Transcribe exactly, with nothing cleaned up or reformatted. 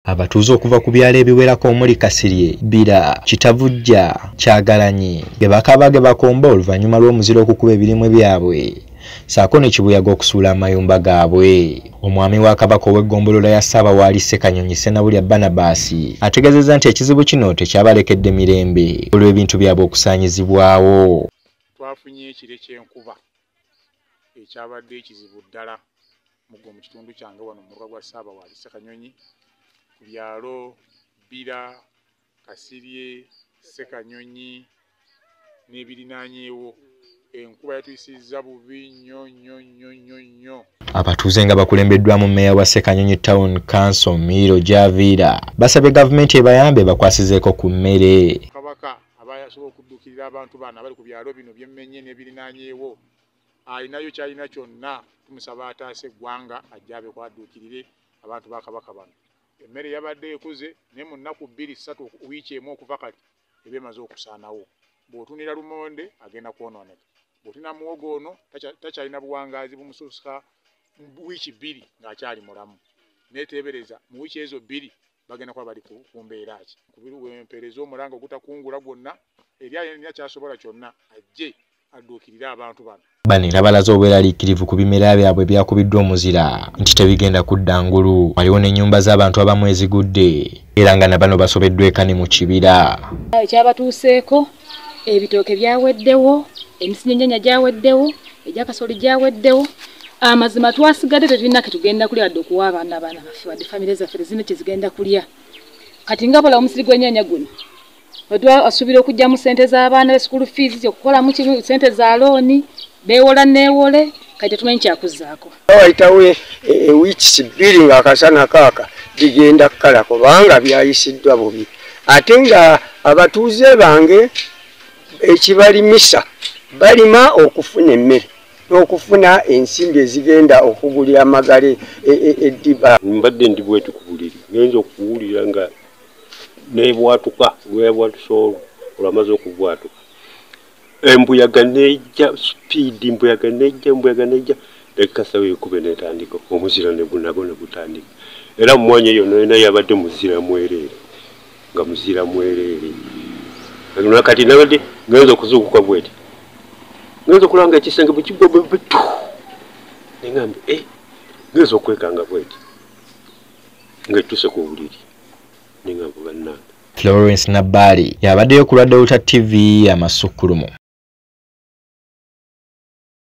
Abatuuze okuva ku byalo ebiwerako omuli Kasirye, Bira, Kitavujja, Kyagalanyi be bakabage bakomba oluvannyuma lw'omuziro okukuba ebirimwe byabwe saako ne kibuyaga okusuula amayumba gaabwe. Omwami wa Kabaka ow'eggombolola ya Ssaabawaali Ssekanyonyi Ssenabulya Barnabas ategeezezza nti ekizibu kino tekyabalekedde mirembe olw'ebintu byabwe okusaanyizibwawo. Twafunye ekire ky'enkuba ekyabadde ekizibu ddala muggo mu kitundu kyange wano mu muluka gwa Ssaabawaali Ssekanyonyi ku byalo Bira, Kasirye, Ssekanyonyi n'ebirinaanyeewo. Enkuba yatuyisizza bubi nnyo nnyo nnyo nnyo nnyo. Abatuuze nga bakulembeddwamu mmeeya wa Ssekanyonyi Town Council Miro Javiira basabye gavumenti ebayambe bakwasizeeko ku mmere. Kabaka abayasobola okuddukirira abantu bano abali ku byalo bino by'emmenye n'ebirinaanyeewo alinayo kyalina kyonna, tumusaba ataase eggwanga ajja abe kwadduukirire abantu ba Kabaka bano. Emmere yabadde ekuze naye mu nnaku bbiri ssatu wiiki emu okuva kati eba emaze okusaanawo. Bw'otunira lumonde agenda kwonooneka, bw'otunira muwogo ono takyalina buwangaazi bumusuusuka wiiki bbiri ng'akyali mulamu. Neeteebereza mu wiiki ezo bbiri bagenda kuba bali ku mbeera ki. Kubiruwempereza omulanga ogutakungula gwonna eri alina kyasobola kyonna ajje adduukirire abantu bano. Bano era balaze obweraliikirivu ku bimera byabwe byakubiddwa omuzira nti tebigenda kudda ngulu. Waliwo n'ennyumba z'abantu abamu ezigudde era nga na bano basobeddwa eka ne mu kibira. Ekyabatuuseeko ebitooke byaweddewo, emisinyennyenya gyaweddewo, egyakasoli gyaweddewo. Amazima twasigadde tetulina ke tugenda kulya wadde okuwa abaana abaana baffe wadde famire zaffe tezirina kye zigenda kulya. Kati nga bola omusiri gw'ennyaanya guno asuubira okugyamu ssente z'abaana be school fees, okukolamu kimu ssente za looni, beewola neewole, kati tetumanyi kyakuzzaako. Wayitawo ewiiki bbiri ng'akasana kaaka bigenda kkala kubanga byayisiddwa bubi. Ate nga abatuuze bange ekibalimisa balima okufuna emmere n'okufuna ensimbi ezigenda okugulira amagale eddiba. Mbadde ndi bwetu ku buliri ngenza okuwulira nga nebwatuka lwebwatusa olwo olwamaze okubwatuka embuyaga nejja sipiidi, embuyaga nejja embuyaga nejja ekkasawo ekube netandika omuzira ne gunago ne gutandika. Era mu mwanya eyo nolina yabadde muzira mwereere nga muzira mwereere. Kati nabadde ngenza okuzuukuka bweti ngenza okulanga ekisenge bwe kigwa bwe bitu neŋŋambe eh ngenza okwekanga bweti ng'etuuse ku buliri neŋŋambe bannange. Florence Nabali yabaddeyo ku Lwadde T V Amasukulumu.